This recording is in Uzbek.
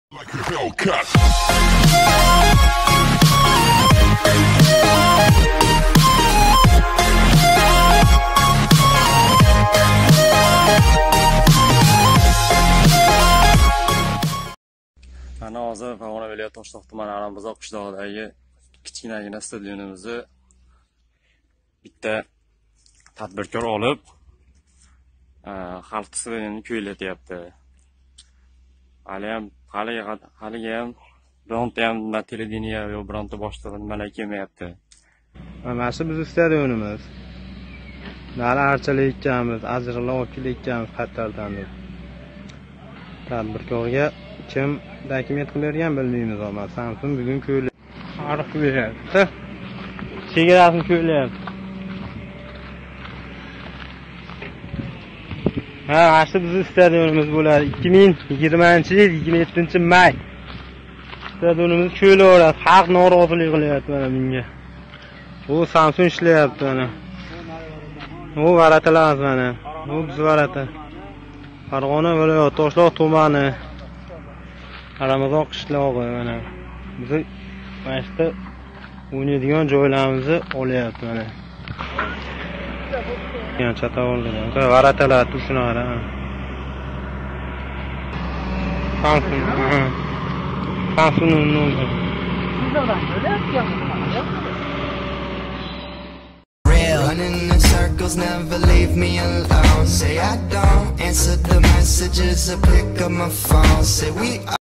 Like a Hellcat. Ana hozir Farg'ona viloyati Toshloq tumani Arambuzoq qishlog'idagi kichkinagina stadionimizni bitta tadbirkor olib, xalq stadionini kuylatyapti. Haliga ham bironta ham televideniya yo bironta boshlig'i nimalar kelmayapti. Mana shu bizning stadionimiz. Nari archalar ekkamiz, ajriqlar olib kelayotganmiz Qatardan deb. Tadbirkorga kim dokument qilib bergan bilmaymiz, ammo Samsung bugun ko'ylak ariq beryapti. Chegarasini ko'ylayapti. Ha, shu bizning stadionimiz bo'ladi. 2020-yil 27-may. Stadionimiz ko'ylayapti. Xalq norozilik qilyapti mana bunga. Bu Samsung ishlayapti mana. Bu varatalar mana. Bu biz varata. Farg'ona viloyati Toshloq tumani Arambuzoq qishlog'i mana. Biz mana shu o'ynaydigan joylarimizni olyapti mana. Yani çatavoldan. Varatalar tuşunara. Samsung'un Running in circles, never leave me alone. Say I don't answer the messages or pick up my phone. Say we